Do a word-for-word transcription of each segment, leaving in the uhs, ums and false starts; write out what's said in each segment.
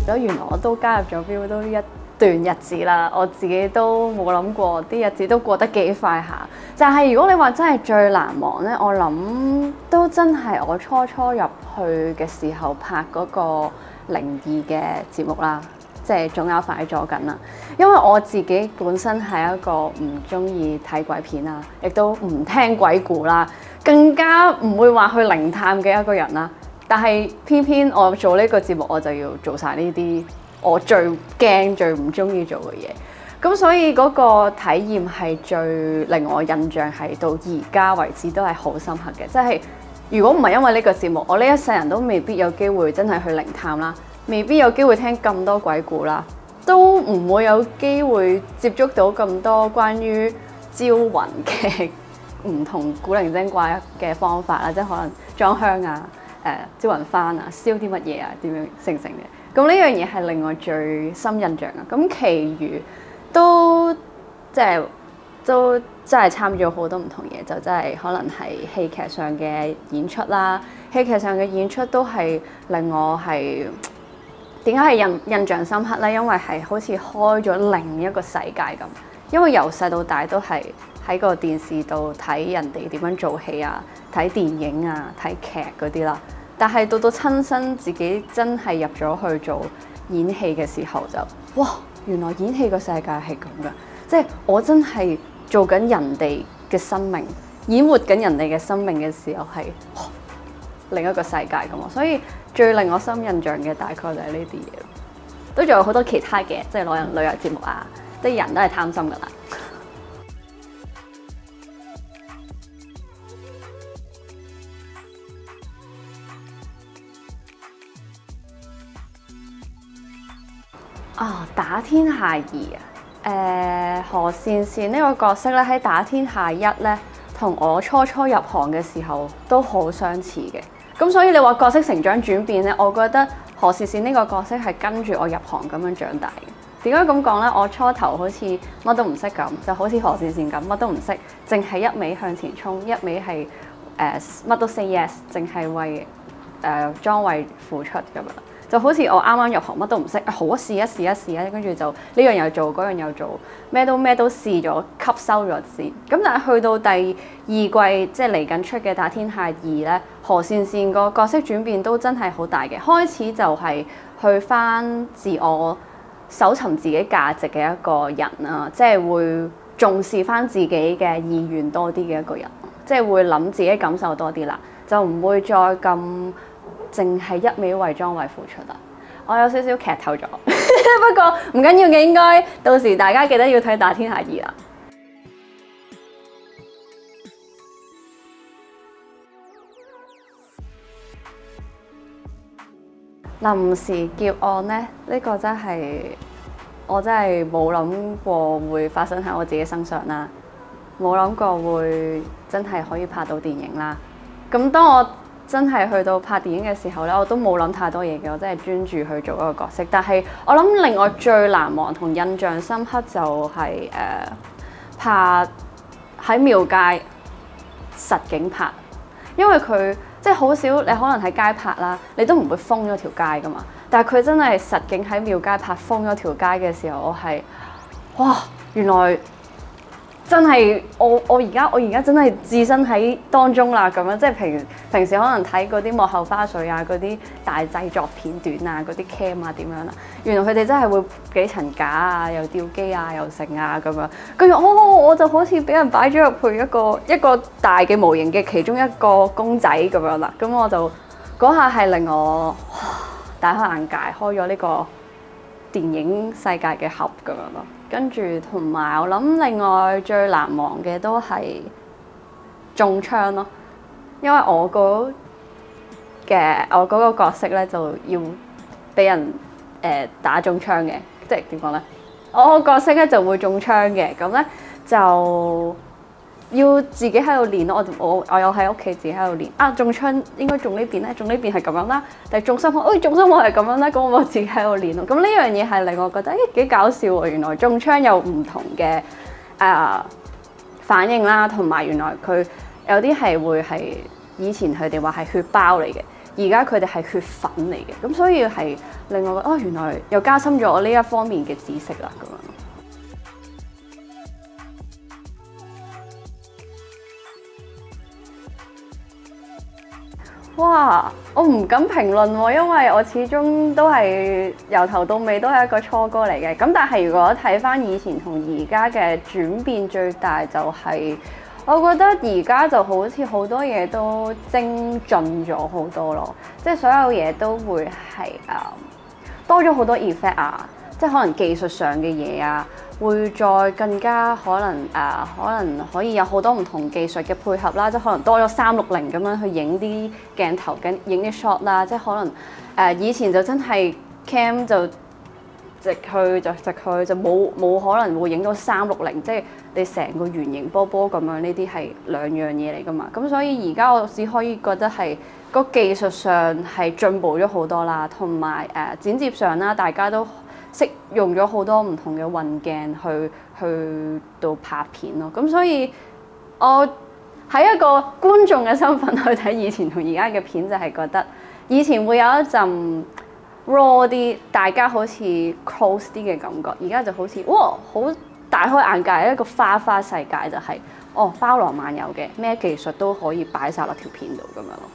咗原來我都加入咗 Viu 都一段日子啦，我自己都冇諗過啲日子都過得幾快下。但係如果你話真係最難忘咧，我諗都真係我初初入去嘅時候拍嗰個靈異嘅節目啦，即係總有快咗緊啦。因為我自己本身係一個唔中意睇鬼片啦，亦都唔聽鬼故啦，更加唔會話去靈探嘅一個人啦。但係偏偏我做呢個節目，我就要做晒呢啲我最驚、最唔中意做嘅嘢。咁所以嗰個體驗係最令我印象係到而家為止都係好深刻嘅。即係如果唔係因為呢個節目，我呢一世人都未必有機會真係去靈探啦，未必有機會聽咁多鬼故啦，都唔會有機會接觸到咁多關於招魂嘅唔同古靈精怪嘅方法啦，即係可能裝香啊、誒招魂幡啊、燒啲乜嘢啊、點樣成成嘅。咁呢樣嘢係令我最深印象嘅。咁其餘都即係都真係參與咗好多唔同嘢，就真係可能係戲劇上嘅演出啦。戲劇上嘅演出都係令我係點解係印印象深刻咧？因為係好似開咗另一個世界咁。因為由細到大都係喺個電視度睇人哋點樣做戲啊、睇電影啊、睇劇嗰啲啦。但係到到親身自己真係入咗去做演戲嘅時候就，哇！原來演戲個世界係咁噶，即係我真係做緊人哋嘅生命，演活緊人哋嘅生命嘅時候係另一個世界咁啊！所以最令我深印象嘅大概就係呢啲嘢咯，都仲有好多其他嘅，即係攞人旅遊節目啊，啲人都係貪心噶啦。啊、哦！打天下二啊！誒、呃、何善善呢個角色咧，喺打天下一咧，同我初初入行嘅時候都好相似嘅。咁所以你話角色成長轉變咧，我覺得何善善呢個角色係跟住我入行咁樣長大嘅。點解咁講咧？我初頭好似乜都唔識咁，就好似何善善咁，乜都唔識，淨係一味向前衝，一味係誒乜都 say yes，淨係為誒莊慧付出咁樣。就好似我啱啱入行乜都唔識，好試一試一試啊，跟住就呢樣又做，嗰樣又做，咩都咩都試咗，吸收咗先。咁但係去到第二季，即係嚟緊出嘅《打天下二》咧，何善善個角色轉變都真係好大嘅。開始就係去返自我搜尋自己價值嘅一個人啊，即係會重視返自己嘅意願多啲嘅一個人，即係會諗自己感受多啲啦，就唔會再咁淨係一味為莊慧付出啦。我有少少劇透咗，不過唔緊要嘅，應該到時大家記得要睇《打天下二》啦。臨時劫案咧，呢、呢個真係我真係冇諗過會發生喺我自己身上啦，冇諗過會真係可以拍到電影啦。咁當我真係去到拍電影嘅時候咧，我都冇諗太多嘢嘅，我真係專注去做一個角色。但係我諗令我最難忘同印象深刻就係、是、誒、呃、拍喺廟街實景拍，因為佢即係好少你可能喺街拍啦，你都唔會封咗條街噶嘛。但係佢真係實景喺廟街拍封咗條街嘅時候，我係哇，原來真係我我而家我而家真係置身喺當中啦咁樣，即係平平時可能睇嗰啲幕後花絮啊，嗰啲大製作片段啊，嗰啲 cam 啊點樣啦，原來佢哋真係會幾層架啊，又吊機啊，又成啊咁樣，跟住哦我就好似俾人擺咗入去一個一個大嘅模型嘅其中一個公仔咁樣啦，咁我就嗰下係令我大開眼界，開咗呢個電影世界嘅盒咁樣咯。跟住同埋我諗另外最難忘嘅都係中槍咯，因為我嗰嘅我嗰個角色咧就要俾人誒、呃、打中槍嘅，即係點講咧？我個角色咧就會中槍嘅，咁咧就要自己喺度練咯。我我我有喺屋企自己喺度練啊，中槍應該中呢邊咧，中呢邊係咁樣啦，但係中心口，哎中心口係咁樣啦，咁我自己喺度練咯。咁呢樣嘢係令我覺得誒幾搞笑喎！原來中槍有唔同嘅誒、呃、反應啦，同埋原來佢有啲係會係以前佢哋話係血包嚟嘅， 而家佢哋係血粉嚟嘅，咁所以係令我覺得哦，原來又加深咗呢一方面嘅知識啦咁樣。哇！我唔敢評論喎，因為我始終都係由頭到尾都係一個初哥嚟嘅。咁但係如果睇返以前同而家嘅轉變，最大就係、是、我覺得而家就好似好多嘢都精進咗好多咯，即係所有嘢都會係誒、嗯、多咗好多 effect 啊，即係可能技術上嘅嘢啊。會再更加可能誒、呃，可能可以有好多唔同技術嘅配合啦，即係可能多咗三六零咁樣去影啲鏡頭，跟影啲 shot 啦，即係可能誒、呃、以前就真係 cam 就直去就直去就冇冇可能會影到三六零，即係你成個圓形波波咁樣，呢啲係兩樣嘢嚟㗎嘛。咁所以而家我只可以覺得係個技術上係進步咗好多啦，同埋誒剪接上啦，大家都識用咗好多唔同嘅運鏡去去到拍片咯，咁所以我喺一個觀眾嘅身份去睇以前同而家嘅片，就係覺得以前會有一陣 raw 啲，大家好似 close 啲嘅感覺，而家就好似哇好大開眼界，一個花花世界就係、是、哦包羅萬有嘅，咩技術都可以擺晒落條片度咁樣咯。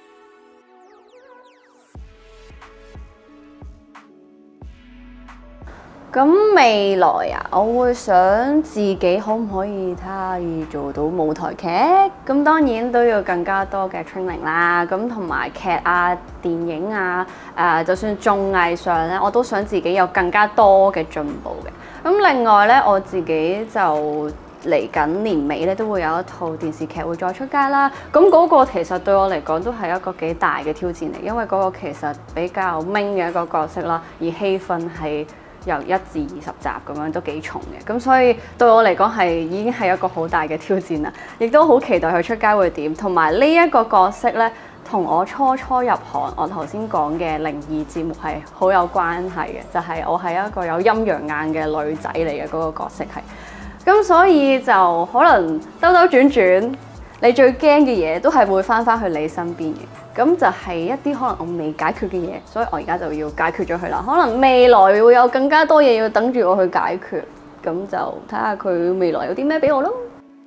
咁未來啊，我會想自己可唔可以睇下可以做到舞台劇？咁當然都要更加多嘅 training 啦。咁同埋劇啊、電影啊，誒、呃，就算綜藝上咧，我都想自己有更加多嘅進步嘅。咁另外咧，我自己就嚟緊年尾咧，都會有一套電視劇會再出街啦。咁嗰個其實對我嚟講都係一個幾大嘅挑戰嚟，因為嗰個其實比較 main 嘅一個角色啦，而戲份係由一至二十集咁樣都幾重嘅，咁所以對我嚟講係已經係一個好大嘅挑戰啦，亦都好期待佢出街會點。同埋呢一個角色咧，同我初初入行，我頭先講嘅靈異節目係好有關係嘅，就係、是、我係一個有陰陽眼嘅女仔嚟嘅嗰個角色係，咁所以就可能兜兜轉轉，你最驚嘅嘢都係會翻返去你身邊嘅。咁就係一啲可能我未解決嘅嘢，所以我而家就要解決咗佢啦。可能未來會有更加多嘢要等住我去解決，咁就睇下佢未來有啲咩俾我咯。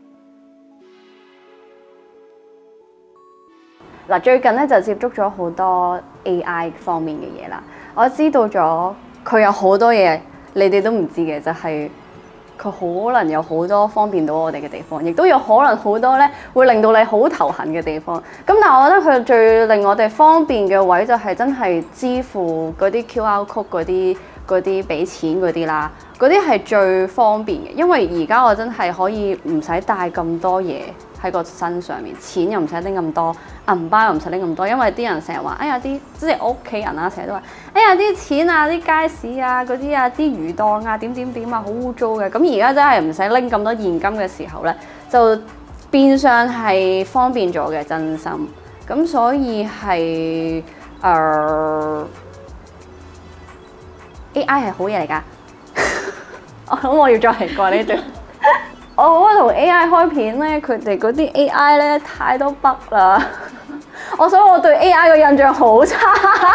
嗱，最近咧就接觸咗好多 A I 方面嘅嘢啦，我知道咗佢有好多嘢你哋都唔知嘅，就係、是。佢可能有好多方便到我哋嘅地方，亦都有可能好多咧會令到你好頭痕嘅地方。咁但係我覺得佢最令我哋方便嘅位就係真係支付嗰啲 Q R code 嗰啲嗰啲俾錢嗰啲啦，嗰啲係最方便嘅，因為而家我真係可以唔使帶咁多嘢喺個身上面，錢又唔使拎咁多，銀包又唔使拎咁多，因為啲人成日話，哎呀啲即係我屋企人啊，成日都話，哎呀啲錢啊、啲街市啊、嗰啲啊、啲魚檔啊點點點啊好污糟嘅。咁而家真係唔使拎咁多現金嘅時候咧，就變相係方便咗嘅，真心。咁所以係誒、呃、A I 係好嘢嚟㗎。我諗我要再嚟過呢段。我好啊，同 A I 開片咧，佢哋嗰啲 A I 咧太多 bug 啦。我想我對 A I 嘅印象好差。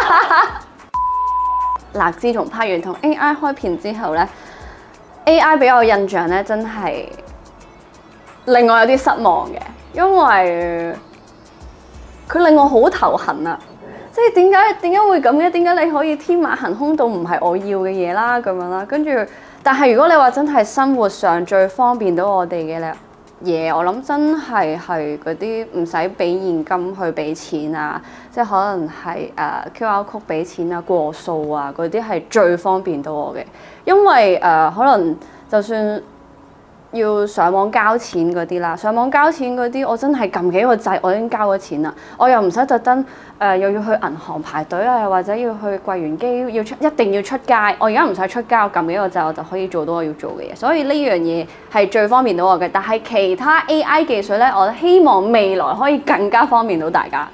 嗱，自從拍完同 A I 開片之後咧 ，A I 俾我印象咧真係令我有啲失望嘅，因為佢令我好頭痕啊！即係點解點解會咁嘅？點解你可以天馬行空到唔係我要嘅嘢啦咁樣啦？跟住，但係如果你話真係生活上最方便到我哋嘅咧嘢，我諗真係係嗰啲唔使俾現金去俾錢啊，即係可能係誒 Q R code 俾錢啊、過數啊嗰啲係最方便到我嘅，因為誒、呃、可能就算要上網交錢嗰啲啦，上網交錢嗰啲我真係撳幾個掣，我已經交咗錢啦，我又唔使特登誒又要去銀行排隊啊，又或者要去櫃員機要出一定要出街，我而家唔使出街，我撳幾個掣我就可以做到我要做嘅嘢，所以呢樣嘢係最方便到我嘅。但係其他 A I 技術咧，我希望未來可以更加方便到大家。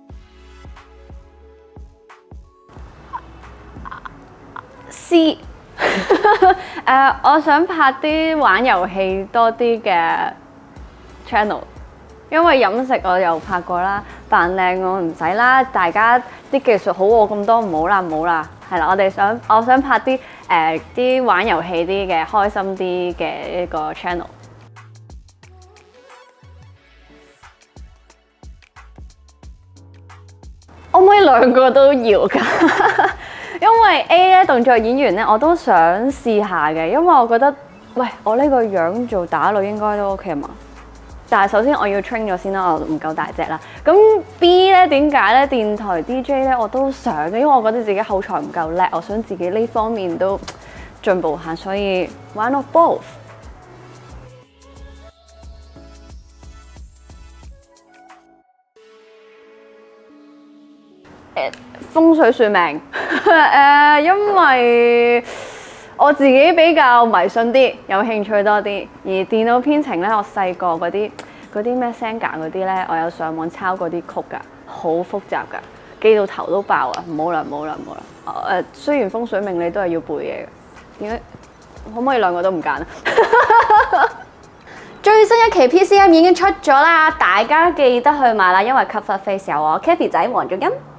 試誒、uh, 我想拍啲玩遊戲多啲嘅 channel， 因為飲食我又拍過啦，扮靚我唔使啦，大家啲技術好我咁多唔好啦唔好啦，係啦，我哋想我想拍啲誒啲玩遊戲啲嘅開心啲嘅一個 channel。可唔可以兩個都要㗎？因為 A 咧動作演員咧，我都想試下嘅，因為我覺得，喂，我呢個樣做打女應該都 OK 啊嘛。但係首先我要 train 咗先啦，我唔夠大隻啦。咁 B 咧點解咧？電台 D J 咧我都想嘅，因為我覺得自己口才唔夠叻，我想自己呢方面都進步下，所以 why not both？誒風水算命誒，因為我自己比較迷信啲，有興趣多啲。而電腦編程咧，我細個嗰啲嗰啲咩 Senga 嗰啲咧，我有上網抄嗰啲曲㗎，好複雜㗎，記到頭都爆啊！唔好啦，唔好啦，唔好啦。誒，雖然風水命理都係要背嘢嘅，點解可唔可以兩個都唔揀啊？最新一期 P C M 已經出咗啦，大家記得去買啦，因為 cover face 有我 Kathy 仔黃仲恩。